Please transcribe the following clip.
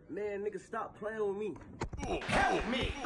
Man, nigga, stop playing with me. Help me!